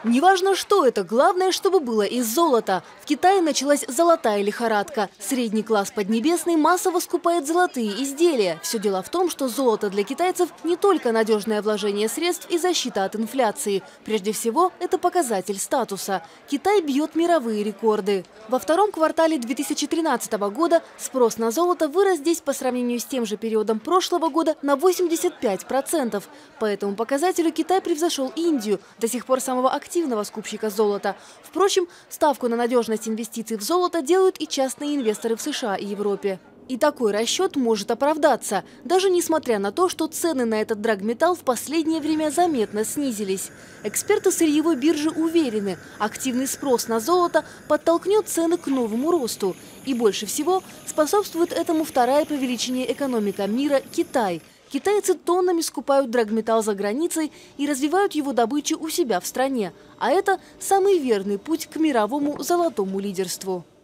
Неважно, что это, главное, чтобы было из золота. В Китае началась золотая лихорадка. Средний класс Поднебесный массово скупает золотые изделия. Все дело в том, что золото для китайцев не только надежное вложение средств и защита от инфляции. Прежде всего, это показатель статуса. Китай бьет мировые рекорды. Во втором квартале 2013 года спрос на золото вырос здесь по сравнению с тем же периодом прошлого года на 85%. По этому показателю Китай превзошел Индию, до сих пор самого активного скупщика золота. Впрочем, ставку на надежность инвестиций в золото делают и частные инвесторы в США и Европе. И такой расчет может оправдаться, даже несмотря на то, что цены на этот драгметалл в последнее время заметно снизились. Эксперты сырьевой биржи уверены, активный спрос на золото подтолкнет цены к новому росту. И больше всего способствует этому вторая по величине экономика мира – Китай. Китайцы тоннами скупают драгметалл за границей и развивают его добычу у себя в стране. А это самый верный путь к мировому золотому лидерству.